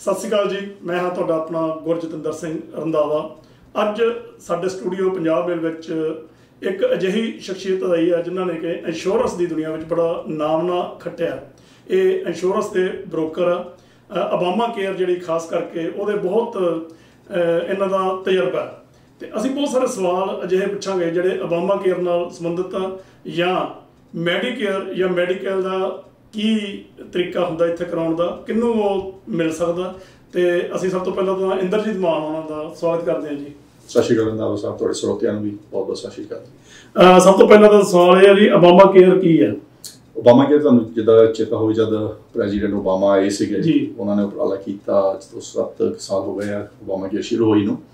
ਸਤਿ ਸ਼੍ਰੀ ਅਕਾਲ ਜੀ, ਮੈਂ ਹਾਂ ਤੁਹਾਡਾ ਆਪਣਾ ਗੁਰਜਤਿੰਦਰ ਸਿੰਘ ਰੰਧਾਵਾ। ਅੱਜ ਸਾਡੇ ਸਟੂਡੀਓ ਪੰਜਾਬ ਮੇਲ ਵਿੱਚ ਇੱਕ ਅਜਿਹੀ ਸ਼ਖਸੀਅਤ ਆਈ ਹੈ ਜਿਨ੍ਹਾਂ ਨੇ ਕਿ ਇੰਸ਼ੋਰੈਂਸ ਦੀ ਦੁਨੀਆ ਵਿੱਚ ਬੜਾ ਨਾਮਣਾ ਖੱਟਿਆ। ਇਹ ਇੰਸ਼ੋਰੈਂਸ ਦੇ ਬ੍ਰੋਕਰ ਆ। ਅਬਾਮਾ ਕੇਅਰ ਜਿਹੜੀ ਖਾਸ ਕਰਕੇ ਉਹਦੇ ਬਹੁਤ ਇਹਨਾਂ ਦਾ ਤਜਰਬਾ ਹੈ ਅਤੇ ਅਸੀਂ ਬਹੁਤ ਸਾਰੇ ਸਵਾਲ ਅਜਿਹੇ ਪੁੱਛਾਂਗੇ ਜਿਹੜੇ ਅਬਾਮਾ ਕੇਅਰ ਨਾਲ ਸੰਬੰਧਿਤ ਆ, ਜਾਂ ਮੈਡੀਕੇਅਰ ਜਾਂ ਮੈਡੀਕਲ ਦਾ ਕੀ ਤਰੀਕਾ ਹੁੰਦਾ ਇੱਥੇ ਕਰਾਉਣ ਦਾ, ਕਿਹਨੂੰ ਉਹ ਮਿਲ ਸਕਦਾ। ਅਤੇ ਅਸੀਂ ਸਭ ਤੋਂ ਪਹਿਲਾਂ ਤਾਂ ਇੰਦਰਜੀਤ ਮਾਨ ਉਹਨਾਂ ਦਾ ਸਵਾਗਤ ਕਰਦੇ ਹਾਂ ਜੀ। ਸਤਿ ਸ਼੍ਰੀ ਅਕਾਲ ਰੰਧਾਵਾ ਸਾਹਿਬ, ਤੁਹਾਡੇ ਸਰੋਤਿਆਂ ਨੂੰ ਵੀ ਬਹੁਤ ਬਹੁਤ ਸਤਿ ਸ਼੍ਰੀ ਅਕਾਲ। ਸਭ ਤੋਂ ਪਹਿਲਾਂ ਤਾਂ ਸਵਾਲ ਇਹ ਹੈ ਜੀ, ਅਬਾਮਾ ਕੇਅਰ ਕੀ ਹੈ? ਓਬਾਮਾ ਕੇਅਰ ਤੁਹਾਨੂੰ ਜਿੱਦਾਂ ਚੇਤਾ ਹੋਵੇ, ਜਦ ਪ੍ਰੈਜ਼ੀਡੈਂਟ ਓਬਾਮਾ ਆਏ ਸੀਗੇ ਜੀ, ਉਹਨਾਂ ਨੇ ਉਪਰਾਲਾ ਕੀਤਾ। ਅੱਜ ਤੋਂ 7 ਸਾਲ ਹੋ ਗਏ ਆ ਓਬਾਮਾ ਕੇਅਰ ਸ਼ੁਰੂ ਹੋਈ ਨੂੰ।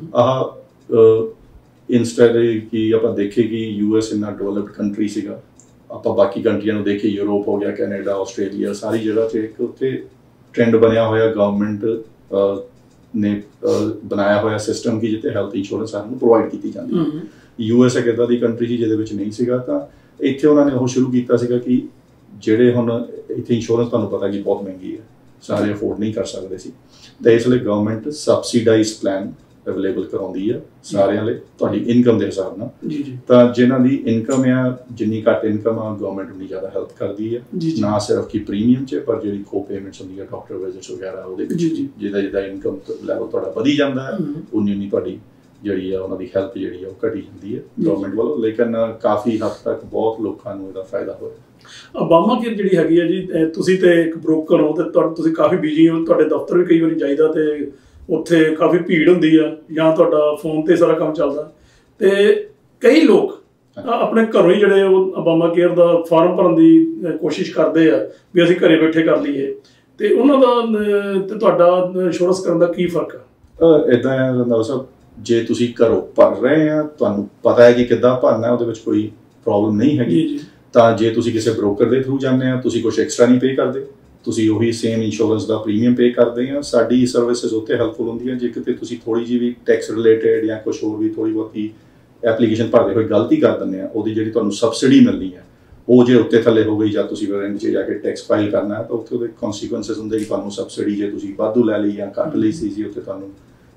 ਇੰਸਟੈਡ ਕਿ ਆਪਾਂ ਦੇਖੇ ਕਿ US ਇੰਨਾ ਡਿਵੈਲਪਡ ਕੰਟਰੀ ਸੀਗਾ, ਆਪਾਂ ਬਾਕੀ ਕੰਟਰੀਆਂ ਨੂੰ ਦੇਖੇ, ਯੂਰਪ ਹੋ ਗਿਆ, ਕੈਨੇਡਾ, ਆਸਟ੍ਰੇਲੀਆ, ਸਾਰੀ ਜਗ੍ਹਾ 'ਤੇ ਇੱਕ ਉੱਥੇ ਟ੍ਰੈਂਡ ਬਣਿਆ ਹੋਇਆ ਗਵਰਨਮੈਂਟ ਨੇ ਬਣਾਇਆ ਹੋਇਆ ਸਿਸਟਮ ਕਿ ਜਿੱਥੇ ਹੈਲਥ ਇੰਸ਼ੋਰੈਂਸ ਸਾਨੂੰ ਪ੍ਰੋਵਾਈਡ ਕੀਤੀ ਜਾਂਦੀ ਹੈ। US ਇੱਕ ਇੱਦਾਂ ਦੀ ਕੰਟਰੀ ਸੀ ਜਿਹਦੇ ਵਿੱਚ ਨਹੀਂ ਸੀਗਾ, ਤਾਂ ਇੱਥੇ ਉਹਨਾਂ ਨੇ ਉਹ ਸ਼ੁਰੂ ਕੀਤਾ ਸੀਗਾ ਕਿ ਜਿਹੜੇ ਹੁਣ ਇੱਥੇ ਇੰਸ਼ੋਰੈਂਸ ਤੁਹਾਨੂੰ ਪਤਾ ਕਿ ਬਹੁਤ ਮਹਿੰਗੀ ਹੈ, ਸਾਰੇ ਅਫੋਰਡ ਨਹੀਂ ਕਰ ਸਕਦੇ ਸੀ, ਤਾਂ ਇਸ ਲਈ ਗਵਰਨਮੈਂਟ ਸਬਸਿਡਾਈਜ਼ ਪਲਾਨ ਅਵੇਲੇਬਲ ਕਰਾਉਂਦੀ ਆ ਸਾਰਿਆਂ ਲਈ ਤੁਹਾਡੀ ਇਨਕਮ ਦੇ ਹਿਸਾਬ ਨਾਲ। ਤਾਂ ਜਿਨ੍ਹਾਂ ਦੀ ਇਨਕਮ ਆ, ਜਿੰਨੀ ਘੱਟ ਇਨਕਮ ਆ, ਗਵਰਨਮੈਂਟ ਉਨੀ ਜ਼ਿਆਦਾ ਹੈਲਪ ਕਰਦੀ ਹੈ, ਨਾ ਸਿਰਫ ਕਿ ਪ੍ਰੀਮੀਅਮ 'ਚ ਪਰ ਜਿਹੜੀ ਕੋ ਪੇਮੈਂਟਸ ਹੁੰਦੀ ਹੈ, ਡਾਕਟਰ ਵਿਜ਼ਿਟਸ ਵਗੈਰਾ, ਉਹਦੇ ਵਿੱਚ ਜਿੱਦਾਂ ਇਨਕਮ ਲੈਵਲ ਤੁਹਾਡਾ ਵਧੀ ਜਾਂਦਾ ਹੈ, ਉਨੀ ਤੁਹਾਡੀ ਜਿਹੜੀ ਆ ਉਹਨਾਂ ਦੀ ਹੈਲਪ ਜਿਹੜੀ ਆ ਉਹ ਘਟੀ ਜਾਂਦੀ ਹੈ ਗਵਰਨਮੈਂਟ ਵੱਲੋਂ। ਲੇਕਿਨ ਕਾਫੀ ਹੱਦ ਤੱਕ ਬਹੁਤ ਲੋਕਾਂ ਨੂੰ ਇਹਦਾ ਫਾਇਦਾ ਹੋਇਆ। ਅਬਾਮਾ ਕੇਅਰ ਜਿਹੜੀ ਹੈਗੀ ਹੈ ਜੀ, ਤੁਸੀਂ ਤੇ ਇੱਕ ਬ੍ਰੋਕਰ ਹੋ ਅਤੇ ਤੁਸੀਂ ਕਾਫੀ ਬਿਜੀ ਹੋ, ਤੁਹਾਡੇ ਦਫ਼ਤਰ ਵੀ ਕਈ ਵਾਰੀ ਜਾਈਦਾ ਅਤੇ ਉੱਥੇ ਕਾਫੀ ਭੀੜ ਹੁੰਦੀ ਆ, ਜਾਂ ਤੁਹਾਡਾ ਫੋਨ 'ਤੇ ਸਾਰਾ ਕੰਮ ਚੱਲਦਾ, ਅਤੇ ਕਈ ਲੋਕ ਆਪਣੇ ਘਰੋਂ ਹੀ ਜਿਹੜੇ ਉਹ ਅਬਾਮਾ ਕੇਅਰ ਦਾ ਫਾਰਮ ਭਰਨ ਦੀ ਕੋਸ਼ਿਸ਼ ਕਰਦੇ ਆ ਵੀ ਅਸੀਂ ਘਰੇ ਬੈਠੇ ਕਰ ਲਈਏ, ਅਤੇ ਉਹਨਾਂ ਦਾ ਅਤੇ ਤੁਹਾਡਾ ਇੰਸ਼ੋਰੈਂਸ ਕਰਨ ਦਾ ਕੀ ਫਰਕ ਆ? ਇੱਦਾਂ ਹੈ ਰੰਧਾਵਾ ਸਾਹਿਬ, ਜੇ ਤੁਸੀਂ ਘਰੋਂ ਭਰ ਰਹੇ ਆ, ਤੁਹਾਨੂੰ ਪਤਾ ਹੈ ਕਿ ਕਿੱਦਾਂ ਭਰਨਾ, ਉਹਦੇ ਵਿੱਚ ਕੋਈ ਪ੍ਰੋਬਲਮ ਨਹੀਂ ਹੈਗੀ। ਤਾਂ ਜੇ ਤੁਸੀਂ ਕਿਸੇ ਬ੍ਰੋਕਰ ਦੇ ਥਰੂ ਜਾਂਦੇ ਆ, ਤੁਸੀਂ ਕੁਛ ਐਕਸਟਰਾ ਨਹੀਂ ਪੇ ਕਰਦੇ, ਤੁਸੀਂ ਉਹੀ ਸੇਮ ਇੰਸ਼ੋਰੈਂਸ ਦਾ ਪ੍ਰੀਮੀਅਮ ਪੇ ਕਰਦੇ ਆ। ਸਾਡੀ ਸਰਵਿਸਿਜ਼ ਉੱਥੇ ਹੈਲਪਫੁਲ ਹੁੰਦੀਆਂ। ਜੇ ਕਿਤੇ ਤੁਸੀਂ ਥੋੜ੍ਹੀ ਜਿਹੀ ਵੀ ਟੈਕਸ ਰਿਲੇਟਡ ਜਾਂ ਕੁਛ ਹੋਰ ਵੀ ਥੋੜ੍ਹੀ ਬਹੁਤੀ ਐਪਲੀਕੇਸ਼ਨ ਭਰਦੇ ਹੋਏ ਗਲਤੀ ਕਰ ਦਿੰਦੇ ਆ, ਉਹਦੀ ਜਿਹੜੀ ਤੁਹਾਨੂੰ ਸਬਸਿਡੀ ਮਿਲਣੀ ਹੈ ਉਹ ਜੇ ਉੱਤੇ ਥੱਲੇ ਹੋ ਗਈ, ਜਾਂ ਤੁਸੀਂ ਵੈਰੰਟੀ 'ਚ ਜਾ ਕੇ ਟੈਕਸ ਫਾਈਲ ਕਰਨਾ, ਤਾਂ ਉੱਥੇ ਉਹਦੇ ਕੌਨਸੀਕੁਐਂਸਿਸ ਹੁੰਦੇ ਕਿ ਤੁਹਾਨੂੰ ਸਬਸਿਡੀ ਜੇ ਤੁਸੀਂ ਵਾਧੂ ਲੈ ਲਈ ਜਾਂ ਘੱਟ ਲਈ ਸੀ, ਜੀ ਉੱਥੇ ਤੁਹਾਨੂੰ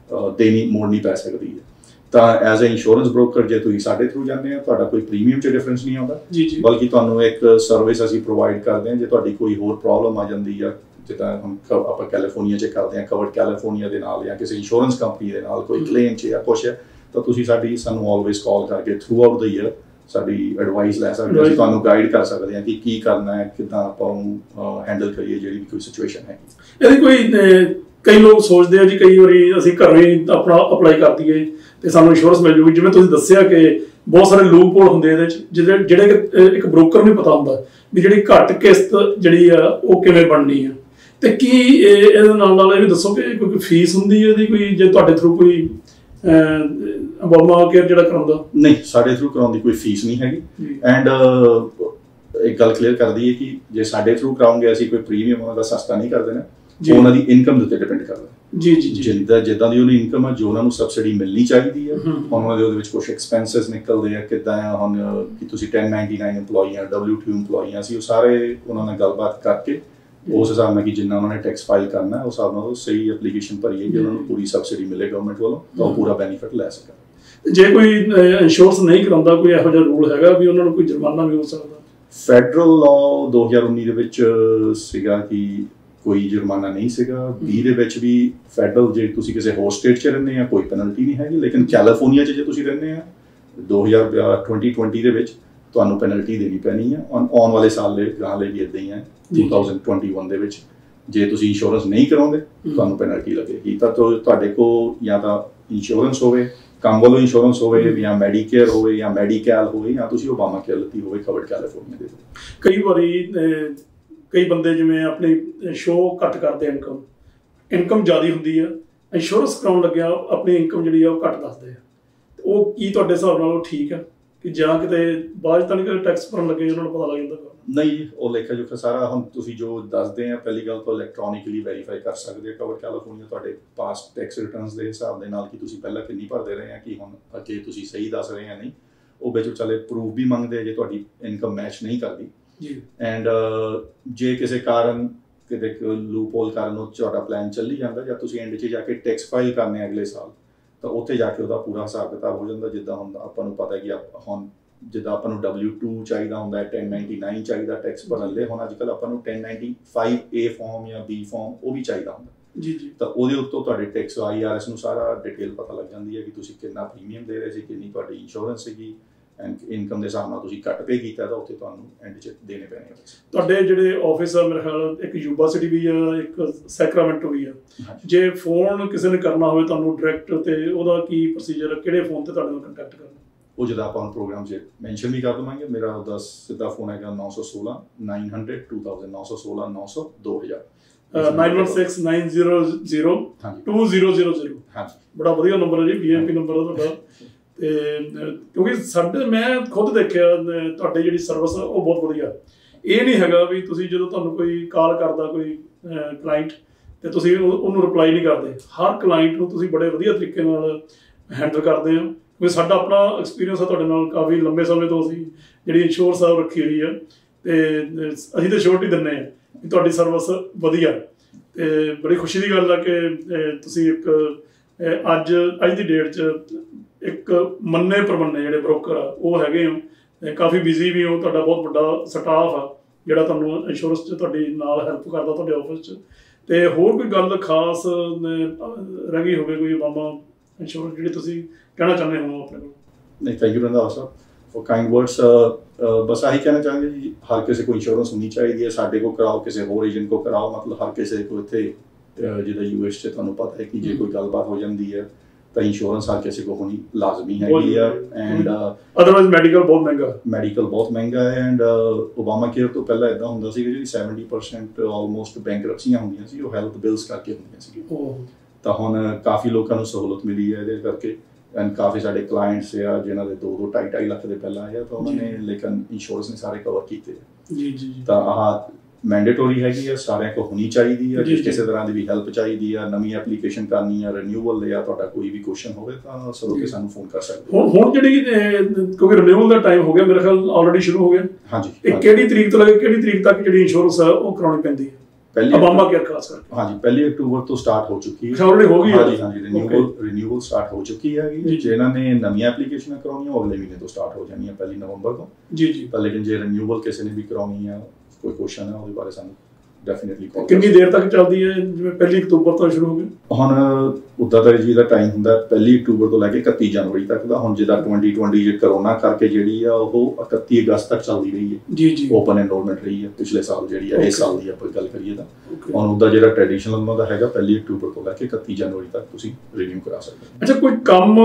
ਮੋੜਨੀ ਪੈ ਸਕਦੀ ਹੈ। ਤਾਂ ਐਜ਼ ਅ ਇੰਸ਼ੋਰੈਂਸ ਬ੍ਰੋਕਰ ਜੇ ਤੁਸੀਂ ਸਾਡੇ ਥਰੂ ਜਾਂਦੇ ਆ, ਤੁਹਾਡਾ ਕੋਈ ਪ੍ਰੀਮੀਅਮ 'ਚ ਡਿਫਰੈਂਸ ਨਹੀਂ ਆਉਂਦਾ, ਬਲਕਿ ਤੁਹਾਨੂੰ ਇੱਕ ਸਰਵਿਸ ਅਸੀਂ ਪ੍ਰੋਵਾਈਡ ਕਰਦੇ ਹਾਂ। ਜੇ ਤੁਹਾਡੀ ਕੋਈ ਹੋਰ ਪ੍ਰੋਬਲਮ ਆ ਜਾਂਦੀ ਆ, ਜਿੱਦਾਂ ਹੁਣ ਆਪਾਂ ਕੈਲੀਫੋਰਨੀਆ 'ਚ ਕਰਦੇ ਹਾਂ, ਕਵਰਡ ਕੈਲੀਫੋਰਨੀਆ ਦੇ ਨਾਲ, ਜਾਂ ਕਿਸੇ ਇੰਸ਼ੋਰੈਂਸ ਕੰਪਨੀ ਦੇ ਨਾਲ ਕੋਈ ਕਲੇਮ 'ਚ ਜਾਂ ਕੁਛ ਹੈ, ਤਾਂ ਤੁਸੀਂ ਸਾਨੂੰ ਆਲਵੇਜ਼ ਕਾਲ ਕਰਕੇ ਥਰੂ ਆਊਟ ਦਾ ਈਅਰ ਸਾਡੀ ਐਡਵਾਈਸ ਲੈ ਸਕਦੇ ਹੋ। ਅਸੀਂ ਤੁਹਾਨੂੰ ਗਾਈਡ ਕਰ ਸਕਦੇ ਹਾਂ ਕਿ ਕੀ ਕਰਨਾ ਹੈ, ਕਿੱਦਾਂ ਆਪਾਂ ਉਹਨੂੰ ਹੈਂਡਲ ਕਰੀਏ ਜਿਹੜੀ ਵੀ ਕੋਈ ਸਿਚੁਏਸ਼ਨ ਹੈਗੀ। ਇਹਦੀ ਕੋਈ ਕਈ ਲੋਕ ਸੋਚਦੇ ਆ ਜੀ, ਕਈ ਵਾਰੀ ਅਸੀਂ ਘਰੋਂ ਹੀ ਆਪਣਾ ਅਪਲਾਈ ਕਰ ਦਈਏ ਅਤੇ ਸਾਨੂੰ ਇੰਸ਼ੋਰੈਂਸ ਮਿਲ ਜੂਗੀ। ਜਿਵੇਂ ਤੁਸੀਂ ਦੱਸਿਆ ਕਿ ਬਹੁਤ ਸਾਰੇ ਲੂਪ ਹੋਲ ਹੁੰਦੇ ਇਹਦੇ 'ਚ, ਜਿਹੜੇ ਇੱਕ ਬ੍ਰੋਕਰ ਨੂੰ ਪਤਾ ਹੁੰਦਾ ਵੀ ਜਿਹੜੀ ਘੱਟ ਕਿਸ਼ਤ ਜਿਹੜੀ ਆ ਉਹ ਕਿਵੇਂ ਬਣਨੀ ਆ। ਅਤੇ ਕੀ ਇਹਦੇ ਨਾਲ ਇਹ ਵੀ ਦੱਸੋ ਕਿ ਕੋਈ ਫੀਸ ਹੁੰਦੀ ਹੈ ਇਹਦੀ, ਕੋਈ ਜੇ ਤੁਹਾਡੇ ਥਰੂ ਕੋਈ ਅਬਾਮਾ ਕੇਅਰ ਜਿਹੜਾ ਕਰਾਉਂਦਾ? ਨਹੀਂ, ਸਾਡੇ ਥਰੂ ਕਰਾਉਣ ਦੀ ਕੋਈ ਫੀਸ ਨਹੀਂ ਹੈਗੀ। ਐਂਡ ਇੱਕ ਗੱਲ ਕਲੀਅਰ ਕਰ ਦਈਏ ਕਿ ਜੇ ਸਾਡੇ ਥਰੂ ਕਰਾਉਂਗੇ ਅਸੀਂ ਕੋਈ ਪ੍ਰੀਮੀਅਮ ਉਹਨਾਂ ਦਾ ਸਸਤਾ ਨਹੀਂ ਕਰ ਦੇਣਾ, ਉਹਨਾਂ ਦੀ ਇਨਕਮ ਦੇ ਉੱਤੇ ਡਿਪੈਂਡ ਕਰਦਾ। ਜਿੱਦਾਂ ਦੀ ਉਹਦੀ ਇਨਕਮ ਆ, ਜੋ ਉਹਨਾਂ ਨੂੰ ਸਬਸਿਡੀ ਮਿਲਣੀ ਚਾਹੀਦੀ ਹੈ, ਹੁਣ ਉਹਨਾਂ ਦੇ ਉਹਦੇ ਵਿੱਚ ਕੁਛ ਐਕਸਪੈਂਸਿਸ ਨਿਕਲਦੇ ਆ, ਕਿੱਦਾਂ ਆ ਹੁਣ ਕਿ ਤੁਸੀਂ 1099 ਇੰਪਲੋਈ ਆ, W2 ਇੰਪਲੋਈ ਆ, ਅਸੀਂ ਉਹ ਸਾਰੇ ਉਹਨਾਂ ਨਾਲ ਗੱਲਬਾਤ ਕਰਕੇ ਉਸ ਹਿਸਾਬ ਨਾਲ ਕਿ ਜਿੰਨਾ ਉਹਨਾਂ ਨੇ ਟੈਕਸ ਫਾਈਲ ਕਰਨਾ, ਉਸ ਹਿਸਾਬ ਨਾਲ ਸਹੀ ਐਪਲੀਕੇਸ਼ਨ ਭਰੀਏ ਕਿ ਉਹਨਾਂ ਨੂੰ ਪੂਰੀ ਸਬਸਿਡੀ ਮਿਲੇ ਗਵਰਨਮੈਂਟ ਵੱਲੋਂ, ਤਾਂ ਉਹ ਪੂਰਾ ਬੈਨੀਫਿਟ ਲੈ ਸਕਣ। ਜੇ ਕੋਈ ਇੰਸ਼ੋਰੈਂਸ ਨਹੀਂ ਕਰਾਉਂਦਾ, ਕੋਈ ਇਹੋ ਜਿਹਾ ਰੂਲ ਹੈਗਾ ਵੀ ਉਹਨਾਂ ਨੂੰ ਕੋਈ ਜੁਰਮਾਨਾ ਵੀ ਹੋ ਸਕਦਾ? ਫੈਡਰਲ ਲਾਅ 2019 ਦੇ ਵਿੱਚ ਸੀਗਾ ਕਿ ਕੋਈ ਜੁਰਮਾਨਾ ਨਹੀਂ ਸੀਗਾ। 20 ਦੇ ਵਿੱਚ ਵੀ ਫੈਡਰਲ, ਜੇ ਤੁਸੀਂ ਕਿਸੇ ਹੋਰ ਸਟੇਟ 'ਚ ਰਹਿੰਦੇ ਆ, ਕੋਈ ਪੈਨਲਟੀ ਨਹੀਂ ਹੈਗੀ। ਲੇਕਿਨ ਕੈਲੀਫੋਰਨੀਆ 'ਚ ਜੇ ਤੁਸੀਂ ਰਹਿੰਦੇ ਆ, 2020 ਦੇ ਵਿੱਚ ਤੁਹਾਨੂੰ ਪੈਨਲਟੀ ਦੇਣੀ ਪੈਣੀ ਆ। ਆਉਣ ਵਾਲੇ ਸਾਲ ਦੇ ਗਾਂ ਲਈ ਵੀ ਇੱਦਾਂ ਹੀ ਹੈ, 2021 ਦੇ ਵਿੱਚ ਜੇ ਤੁਸੀਂ ਇੰਸ਼ੋਰੈਂਸ ਨਹੀਂ ਕਰਾਉਂਦੇ ਤੁਹਾਨੂੰ ਪੈਨਲਟੀ ਲੱਗੇਗੀ। ਤਾਂ ਤੁਹਾਡੇ ਕੋਲ ਜਾਂ ਤਾਂ ਇੰਸ਼ੋਰੈਂਸ ਹੋਵੇ, ਕੰਮ ਵੱਲੋਂ ਇੰਸ਼ੋਰੈਂਸ ਹੋਵੇ, ਜਾਂ ਮੈਡੀਕੇਅਰ ਹੋਵੇ, ਜਾਂ ਮੈਡੀਕੈਲ ਹੋਵੇ, ਜਾਂ ਤੁਸੀਂ ਓਬਾਮਾ ਕੇਅਰ ਲਿੱਤੀ ਹੋਵੇ ਕਵਰਡ ਕੈਲੀਫੋਰਨੀਆ ਦੇ। ਕਈ ਵਾਰੀ ਕਈ ਬੰਦੇ ਜਿਵੇਂ ਆਪਣੀ ਸ਼ੋਅ ਘੱਟ ਕਰਦੇ, ਇਨਕਮ ਜ਼ਿਆਦਾ ਹੁੰਦੀ ਆ, ਇੰਸ਼ੋਰੈਂਸ ਕਰਾਉਣ ਲੱਗਿਆ ਆਪਣੀ ਇਨਕਮ ਜਿਹੜੀ ਆ ਉਹ ਘੱਟ ਦੱਸਦੇ ਆ, ਉਹ ਕੀ ਤੁਹਾਡੇ ਹਿਸਾਬ ਨਾਲ ਉਹ ਠੀਕ ਆ ਕਿ ਜਾਂ ਕਿਤੇ ਬਾਅਦ ਤਾਂ ਨਹੀਂ ਟੈਕਸ ਭਰਨ ਲੱਗੇ ਉਹਨਾਂ ਨੂੰ ਪਤਾ ਲੱਗ ਜਾਂਦਾ? ਨਹੀਂ, ਉਹ ਲੇਖਾ ਜੋਖਾ ਸਾਰਾ ਹੁਣ ਤੁਸੀਂ ਜੋ ਦੱਸਦੇ ਆ, ਪਹਿਲੀ ਗੱਲ ਤਾਂ ਇਲੈਕਟ੍ਰੋਨਿਕਲੀ ਵੈਰੀਫਾਈ ਕਰ ਸਕਦੇ ਆ ਕਵਰਡ ਕੈਲੀਫੋਰਨੀਆ ਤੁਹਾਡੇ ਪਾਸਟ ਟੈਕਸ ਰਿਟਰਨਸ ਦੇ ਹਿਸਾਬ ਦੇ ਨਾਲ ਕਿ ਤੁਸੀਂ ਪਹਿਲਾਂ ਕਿੰਨੀ ਭਰਦੇ ਰਹੇ ਆ, ਕਿ ਹੁਣ ਅੱਗੇ ਤੁਸੀਂ ਸਹੀ ਦੱਸ ਰਹੇ ਆ ਨਹੀਂ। ਉਹ ਵਿੱਚ ਵਿਚਾਲੇ ਪ੍ਰੂਫ ਵੀ ਮੰਗਦੇ ਆ ਜੇ ਤੁਹਾਡੀ ਇਨਕਮ ਮੈਚ ਨਹੀਂ ਕਰਦੀ। ਐਂਡ ਜੇ ਕਿਸੇ ਕਾਰਨ ਕਿਤੇ ਲੂਪ ਹੋਲ ਕਾਰਨ ਉਹ ਤੁਹਾਡਾ ਪਲਾਨ ਚੱਲੀ ਜਾਂਦਾ, ਜਾਂ ਤੁਸੀਂ ਐਂਡ 'ਚ ਜਾ ਕੇ ਟੈਕਸ ਫਾਈਲ ਕਰਨੇ ਅਗਲੇ ਸਾਲ, ਤਾਂ ਉੱਥੇ ਜਾ ਕੇ ਉਹਦਾ ਪੂਰਾ ਹਿਸਾਬ ਕਿਤਾਬ ਹੋ ਜਾਂਦਾ। ਜਿੱਦਾਂ ਹੁਣ ਆਪਾਂ ਨੂੰ ਪਤਾ ਕਿ ਹੁਣ ਜਿੱਦਾਂ ਆਪਾਂ ਨੂੰ W2 ਚਾਹੀਦਾ ਹੁੰਦਾ, 1099 ਚਾਹੀਦਾ ਟੈਕਸ ਭਰਨ ਲਈ, ਹੁਣ ਅੱਜ ਕੱਲ੍ਹ ਆਪਾਂ ਨੂੰ 1095A ਫਾਰਮ ਜਾਂ B ਫਾਰਮ ਉਹ ਵੀ ਚਾਹੀਦਾ ਹੁੰਦਾ ਜੀ ਜੀ। ਤਾਂ ਉਹਦੇ ਉੱਤੋਂ ਤੁਹਾਡੇ ਟੈਕਸ IRS ਨੂੰ ਸਾਰਾ ਡਿਟੇਲ ਪਤਾ ਲੱਗ ਜਾਂਦੀ ਹੈ ਕਿ ਤੁਸੀਂ ਕਿੰਨਾ ਪ੍ਰੀਮੀਅਮ ਦੇ ਰਹੇ ਸੀ, ਕਿੰਨੀ ਤੁਹਾਡੀ ਇੰਸ਼ੋਰੈਂਸ ਸੀਗੀ, ਐਂਡ ਇਨਕਮ ਦੇ ਹਿਸਾਬ ਨਾਲ ਤੁਸੀਂ ਘੱਟ ਪੇ ਕੀਤਾ ਤਾਂ ਉੱਥੇ ਤੁਹਾਨੂੰ ਐਂਡ 'ਚ ਦੇਣੇ ਪੈਣੇ। ਤੁਹਾਡੇ ਜਿਹੜੇ ਆਫਿਸ ਆ ਮੇਰੇ ਖਿਆਲ ਇੱਕ ਯੂਬਾ ਸਿਟੀ ਵੀ ਆ, ਇੱਕ ਸੈਕਰਾਮੈਂਟੋ ਵੀ ਆ। ਜੇ ਫੋਨ ਕਿਸੇ ਨੇ ਕਰਨਾ ਹੋਵੇ ਤੁਹਾਨੂੰ ਡਾਇਰੈਕਟ, ਤੇ ਉਹਦਾ ਕੀ ਪ੍ਰੋਸੀਜਰ, ਕਿਹੜੇ ਫੋਨ ਤੇ ਤੁਹਾਡੇ ਨਾਲ ਕੰਟੈਕਟ ਕਰਨਾ? ਉਹ ਜਦੋਂ ਆਪਾਂ ਹੁਣ ਪ੍ਰੋਗਰਾਮ 'ਚ ਮੈਂਸ਼ਨ ਵੀ ਕਰ ਦੇਵਾਂਗੇ। ਮੇਰਾ ਉਹਦਾ ਸਿੱਧਾ ਫੋਨ ਹੈਗਾ 916 900 2000 916 900 2000 9169002000। ਹਾਂਜੀ, ਬੜਾ ਵਧੀਆ ਨੰਬਰ ਹੈ ਜੀ, VIP ਨੰਬਰ ਹੈ ਤੁਹਾਡਾ। ਤੇ ਕਿਉਂਕਿ ਮੈਂ ਖੁਦ ਦੇਖਿਆ ਤੁਹਾਡੀ ਜਿਹੜੀ ਸਰਵਿਸ ਉਹ ਬਹੁਤ ਵਧੀਆ। ਇਹ ਨਹੀਂ ਹੈਗਾ ਵੀ ਤੁਸੀਂ ਜਦੋਂ ਤੁਹਾਨੂੰ ਕੋਈ ਕਾਲ ਕਰਦਾ ਕੋਈ ਕਲਾਇੰਟ ਤੇ ਤੁਸੀਂ ਉਹਨੂੰ ਰਿਪਲਾਈ ਨਹੀਂ ਕਰਦੇ। ਹਰ ਕਲਾਇੰਟ ਨੂੰ ਤੁਸੀਂ ਬੜੇ ਵਧੀਆ ਤਰੀਕੇ ਨਾਲ ਹੈਂਡਲ ਕਰਦੇ ਹੋ। ਕਿਉਂਕਿ ਸਾਡਾ ਆਪਣਾ ਐਕਸਪੀਰੀਅੰਸ ਹੈ ਤੁਹਾਡੇ ਨਾਲ, ਕਾਫੀ ਲੰਬੇ ਸਮੇਂ ਤੋਂ ਅਸੀਂ ਜਿਹੜੀ ਇੰਸ਼ੋਰੈਂਸ ਆ ਰੱਖੀ ਹੋਈ ਆ, ਤੇ ਅਸੀਂ ਤਾਂ ਸ਼ੋਰਟੀ ਦਿੰਦੇ ਹਾਂ ਕਿ ਤੁਹਾਡੀ ਸਰਵਿਸ ਵਧੀਆ। ਤੇ ਬੜੀ ਖੁਸ਼ੀ ਦੀ ਗੱਲ ਆ ਕਿ ਤੁਸੀਂ ਇੱਕ ਅੱਜ ਦੀ ਡੇਟ 'ਚ ਇੱਕ ਮੰਨੇ ਪ੍ਰਮੰਨੇ ਜਿਹੜੇ ਬ੍ਰੋਕਰ ਆ ਉਹ ਹੈਗੇ ਹੋ, ਕਾਫੀ ਬਿਜ਼ੀ ਵੀ ਹੋ, ਤੁਹਾਡਾ ਬਹੁਤ ਵੱਡਾ ਸਟਾਫ ਆ ਜਿਹੜਾ ਤੁਹਾਨੂੰ ਇੰਸ਼ੋਰੈਂਸ 'ਚ ਤੁਹਾਡੀ ਨਾਲ ਹੈਲਪ ਕਰਦਾ ਤੁਹਾਡੇ ਆਫਿਸ 'ਚ। ਤੇ ਹੋਰ ਕੋਈ ਗੱਲ ਖਾਸ ਰਹਿ ਗਈ ਹੋਵੇ, ਕੋਈ ਬਾਬਾ ਇੰਸ਼ੋਰੈਂਸ ਜਿਹੜੀ ਤੁਸੀਂ ਕਹਿਣਾ ਚਾਹੁੰਦੇ ਹੋ ਆਪਣੇ ਕੋਲ? ਨਹੀਂ, thank you Randhawa Sahib for kind words. बस आही कहना चाहेंगे जी, हर किसी को इंश्योरेंस होनी चाहिए। साढ़े को कराओ, किसी होर एजेंट को कराओ, मतलब हर किसी को इतने जिदा US से तुहानू पता है कि जे कोई गलबात हो जाती है तो इंश्योरेंस हर किसी को होनी लाजमी हैगी है। एंड अदरवाइज मेडिकल बहुत महंगा है। एंड ओबामा केयर तो पहला इदा हुंदा सी कि जी 70% ऑलमोस्ट बैंकरप्सियां हुंदियां सी, वो हेल्थ बिल्स करके हुंदियां सी। तो हुण काफ़ी लोगों को सहूलत मिली है इहदे करके। एंड काफ़ी साढ़े क्लाइंट्स आ जिन्हों के 2-2 2.5 लाख के पहला आया, तो उन्होंने लेकिन इंश्योरेंस ने सारे कवर किए। तो आह मैंडेटोरी हैगी है, सारे को होनी चाहिए। जिस किसी तरह की भी हैल्प चाहिए, नवी एप्लीकेशन करनी है, रिन्यूअल या कोई भी क्वेश्चन हो तो सरो के सानू फोन कर सकते हो। हुण जिहड़ी क्योंकि रिन्यूअल का टाइम हो गया, मेरे ख्याल ऑलरेडी शुरू हो गया। हाँ जी, किहड़ी तरीक तो लगे किहड़ी तरीक तक जिहड़ी इंश्योरेंस है वो कराउणी पैंदी है? ओबामा केयर खास करके हाँ जी, 1 अक्टूबर तो स्टार्ट हो चुकी है ऑलरेडी हो गई। हाँ जी, हाँ जी, रिन्यूअल स्टार्ट हो चुकी है। जिन्होंने नवी एप्लीकेशन करवानी है अगले महीने तो स्टार्ट हो जानी है 1 नवंबर को जी जी। पर लेकिन जो रिन्यूअल किसी ने भी करवानी है, कोई क्वेश्चन है उसके बारे सानू डेफिनेटली कॉल। कितनी देर तक चलती है? जिवें 1 अक्टूबर तो शुरू हो गई, ਹੁਣ ਉਦਾਂ ਤਾਂ ਜੀ ਦਾ ਟਾਈਮ ਹੁੰਦਾ 1 ਅਕਤੂਬਰ ਤੋਂ ਲੈ ਕੇ 31 ਜਨਵਰੀ ਤੱਕ ਦਾ। ਹੁਣ ਜਿਹਦਾ 2020 ਜੇ ਕਰੋਨਾ ਕਰਕੇ ਜਿਹੜੀ ਆ ਉਹ 31 ਅਗਸਤ ਤੱਕ ਚੱਲਦੀ ਰਹੀ ਹੈ ਜੀ ਜੀ। ਓਪਨ ਐਨਰੋਲਮੈਂਟ ਰਹੀ ਹੈ ਪਿਛਲੇ ਸਾਲ ਜਿਹੜੀ ਹੈ, ਇਸ ਸਾਲ ਦੀ ਆਪਾਂ ਗੱਲ ਕਰੀਏ ਤਾਂ ਹੁਣ ਉਹਦਾ ਜਿਹੜਾ ਟ੍ਰੈਡੀਸ਼ਨਲ ਉਹਨਾਂ ਦਾ ਹੈਗਾ 1 ਅਕਤੂਬਰ ਤੋਂ ਲੈ ਕੇ 31 ਜਨਵਰੀ ਤੱਕ ਤੁਸੀਂ ਰਿਨਿਊ ਕਰਾ ਸਕਦੇ ਹੋ। ਅੱਛਾ, ਕੋਈ ਕੰਮ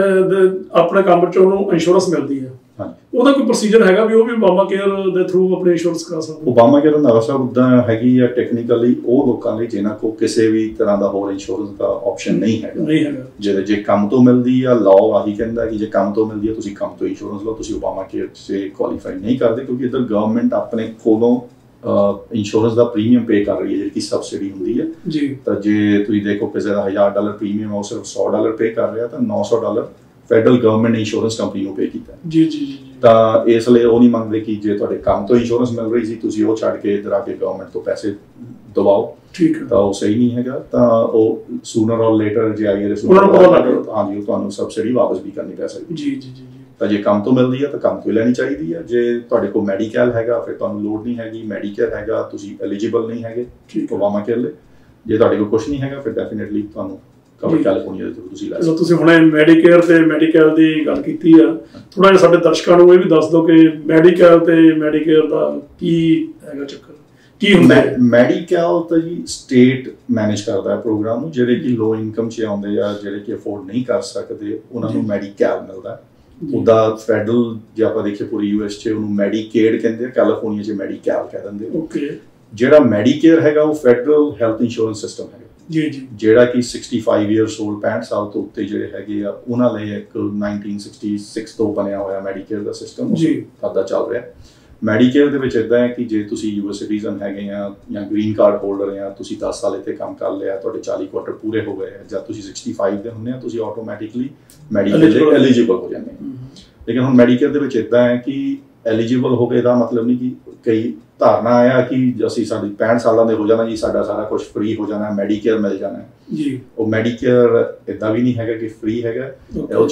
ਆਪਣੇ ਕੰਮ 'ਚ ਉਹਨੂੰ ਇੰਸ਼ੋਰੈਂਸ ਮਿਲਦੀ ਹੈ, ਉਹਦਾ ਕੋਈ ਪ੍ਰੋਸੀਜਰ ਹੈਗਾ ਵੀ ਉਹ ਵੀ ਓਬਾਮਾ ਕੇਅਰ ਦੇ ਥਰੂ ਆਪਣੀ ਇੰਸ਼ੋਰੈਂਸ ਕਰਾ ਸਕਦੇ? ਓਬਾਮਾ ਕੇਅਰ ਰੰਧਾਵਾ ਸਾਹਿਬ ਉੱਦਾਂ ਹੈਗੀ ਆ ਟੈਕਨੀਕਲੀ ਉਹ ਲੋਕਾਂ ਲਈ ਜਿਨ੍ਹਾਂ ਕੋਲ ਕਿਸੇ ਵੀ ਤਰ੍ਹਾਂ ਦਾ ਹੋਰ ਇੰਸ਼ੋਰੈਂਸ ਦਾ ਆਪਸ਼ਨ ਨਹੀਂ ਹੈਗਾ। ਜਿਹੜੇ ਜੇ ਕੰਮ ਤੋਂ ਮਿਲਦੀ ਆ, ਲਾਅ ਆਹੀ ਕਹਿੰਦਾ ਕਿ ਜੇ ਕੰਮ ਤੋਂ ਮਿਲਦੀ ਆ ਤੁਸੀਂ ਕੰਮ ਤੋਂ ਇੰਸ਼ੋਰੈਂਸ ਲਓ, ਤੁਸੀਂ ਓਬਾਮਾ ਕੇਅਰ 'ਚ ਕੁਆਲੀਫਾਈ ਨਹੀਂ ਕਰਦੇ, ਕਿਉਂਕਿ ਇੱਧਰ ਗਵਰਨਮੈਂਟ ਆਪਣੇ ਕੋਲੋਂ ਇੰਸ਼ੋਰੈਂਸ ਦਾ ਪ੍ਰੀਮੀਅਮ ਪੇ ਕਰ ਰਹੀ ਹੈ, ਜਿਹੜੀ ਕਿ ਸਬਸਿਡੀ ਹੁੰਦੀ ਹੈ ਜੀ। ਤਾਂ ਜੇ ਤੁਸੀਂ ਦੇਖੋ ਕਿਸੇ ਦਾ $1000 ਪ੍ਰੀਮੀਅਮ ਉਹ ਸਿਰਫ $100 ਪੇ ਕਰ ਰਿਹਾ, ਤਾਂ $900 ਫੈਡਰਲ ਗਵਰਨਮੈਂਟ ਨੇ ਇੰਸ਼ੋਰੈਂਸ ਕੰਪਨੀ ਨੂੰ ਪੇ ਕੀਤਾ ਜੀ ਜੀ ਜੀ। ਤਾਂ ਇਸ ਲਈ ਉਹ ਨਹੀਂ ਮੰਗਦੇ ਕਿ ਜੇ ਤੁਹਾਡੇ ਕੰਮ ਤੋਂ ਇੰਸ਼ੋਰੈਂਸ ਮਿਲ ਰਹੀ ਸੀ ਤੁਸੀਂ ਉਹ ਛੱਡ ਕੇ ਇੱਧਰ ਆ ਕੇ ਗਵਰਨਮੈਂਟ ਤੋਂ ਪੈਸੇ ਦਬਾਓ, ਠੀਕ ਹੈ, ਤਾਂ ਉਹ ਸਹੀ ਨਹੀਂ ਹੈਗਾ। ਤਾਂ ਉਹ ਸੂਨਰ ਔਰ ਲੇਟਰ ਜੇ IRS ਨੂੰ ਹਾਂਜੀ ਉਹ ਤੁਹਾਨੂੰ ਸਬਸਿਡੀ ਵਾਪਸ ਵੀ ਕਰਨੀ ਪੈ ਸਕਦੀ ਜੀ ਜੀ ਜੀ। ਤਾਂ ਜੇ ਕੰਮ ਤੋਂ ਮਿਲਦੀ ਹੈ ਤਾਂ ਕੰਮ ਤੋਂ ਲੈਣੀ ਚਾਹੀਦੀ ਹੈ। ਜੇ ਤੁਹਾਡੇ ਕੋਲ ਮੈਡੀਕਲ ਹੈਗਾ ਫਿਰ ਤੁਹਾਨੂੰ ਲੋੜ ਨਹੀਂ ਹੈਗੀ, ਮੈਡੀਕੇਅਰ ਹੈਗਾ ਤੁਸੀਂ ਐਲੀਜੀਬਲ ਨਹੀਂ ਹੈਗੇ ਓਬਾਮਾ ਕੇਅਰ ਲਈ। ਜੇ ਤੁਹਾਡੇ ਕੋਲ ਕੁਝ ਨਹੀਂ ਹੈਗਾ ਫਿਰ ਡੈਫੀਨੇਟਲੀ ਤੁਹਾਨੂੰ ਕਵਰ ਕੈਲੀਫੋਰਨੀਆ ਦੇ ਥਰੂ ਤੁਸੀਂ ਲੈ ਸਕਦੇ ਹੋ। ਤੁਸੀਂ ਹੁਣੇ ਮੈਡੀਕੇਅਰ ਤੇ ਮੈਡੀਕਲ ਦੀ ਗੱਲ ਕੀਤੀ ਆ, ਥੋੜਾ ਜਿਹਾ ਸਾਡੇ ਦਰਸ਼ਕਾਂ ਨੂੰ ਇਹ ਵੀ ਦੱਸ ਦਿਓ ਕਿ ਮੈਡੀਕਲ ਤੇ ਮੈਡੀਕੇਅਰ ਦਾ ਕੀ ਹੈਗਾ ਚੱਕਰ, ਕੀ ਹੁੰਦਾ ਹੈ? ਮੈਡੀਕਲ ਤਾਂ ਜੀ ਸਟੇਟ ਮੈਨੇਜ ਕਰਦਾ ਹੈ ਪ੍ਰੋਗਰਾਮ ਨੂੰ। ਜਿਹੜੇ ਕਿ ਲੋ ਇਨਕਮ 'ਚ ਆਉਂਦੇ ਆ, ਜਿਹੜੇ ਕਿ ਅਫੋਰਡ ਨਹੀਂ ਕਰ ਸਕਦੇ, ਉਹਨਾਂ ਨੂੰ ਮੈਡੀਕੈਲ ਮਿਲਦਾ। ਉਹਦਾ ਫੈਡਰਲ ਜੇ ਆਪਾਂ ਦੇਖੀਏ ਪੂਰੀ US 'ਚ ਉਹਨੂੰ ਮੈਡੀਕੇਡ ਕਹਿੰਦੇ ਆ, ਕੈਲੀਫੋਰਨੀਆ 'ਚ ਮੈਡੀਕੈਲ ਕਹਿ ਦਿੰਦੇ ਓਕੇ। ਜਿਹੜਾ ਮੈਡੀਕੇਅਰ ਹੈਗਾ ਉਹ ਫੈਡਰਲ ਹੈਲਥ ਇੰਸ਼ੋਰੈਂਸ ਸਿਸਟਮ ਹੈਗਾ ਜੀ ਜੀ, ਜਿਹੜਾ ਕਿ 65 years old 65 ਸਾਲ ਤੋਂ ਉੱਤੇ ਜਿਹੜੇ ਹੈਗੇ ਆ ਉਹਨਾਂ ਲਈ ਇੱਕ 1966 ਤੋਂ ਬਣਿਆ ਹੋਇਆ ਮੈਡੀਕੇਅਰ ਦਾ ਸਿਸਟਮ ਜੀ ਸਾਡਾ ਚੱਲ ਰਿਹਾ। ਮੈਡੀਕੇਅਰ ਦੇ ਵਿੱਚ ਇੱਦਾਂ ਹੈ ਕਿ ਜੇ ਤੁਸੀਂ US ਸਿਟੀਜ਼ਨ ਹੈਗੇ ਆ ਜਾਂ ਗ੍ਰੀਨ ਕਾਰਡ ਹੋਲਡਰ ਆ, ਤੁਸੀਂ 10 ਸਾਲ ਇੱਥੇ ਕੰਮ ਕਰ ਲਿਆ, ਤੁਹਾਡੇ 40 ਕੁਆਟਰ ਪੂਰੇ ਹੋ ਗਏ ਆ, ਜਾਂ ਤੁਸੀਂ 65 ਦੇ ਹੁੰਦੇ ਆ, ਤੁਸੀਂ ਆਟੋਮੈਟਿਕਲੀ ਮੈਡੀਕੇਅਰ ਲਈ ਐਲੀਜੀਬਲ ਹੋ ਜਾਂਦੇ ਆ। ਲੇਕਿਨ ਹੁਣ ਮੈਡੀਕੇਅਰ ਦੇ ਵਿੱਚ ਇੱਦਾਂ ਹੈ ਕਿ ਐਲੀਜੀਬਲ ਹੋ ਗਏ ਦਾ ਮਤਲਬ ਨਹੀਂ ਕਿ ਕਈ ਧਾਰਨਾ ਆਇਆ ਕਿ ਅਸੀਂ ਸਾਡੀ 65 ਸਾਲਾਂ ਦੇ ਹੋ ਜਾਣਾ ਜੀ, ਸਾਡਾ ਸਾਰਾ ਕੁਝ ਫ੍ਰੀ ਹੋ ਜਾਣਾ, ਮੈਡੀਕੇਅਰ ਮਿਲ ਜਾਣਾ ਜੀ। ਉਹ ਮੈਡੀਕੇਅਰ ਇੱਦਾਂ ਵੀ ਨਹੀਂ ਹੈਗਾ ਕਿ ਫ੍ਰੀ ਹੈਗਾ। ਉਹ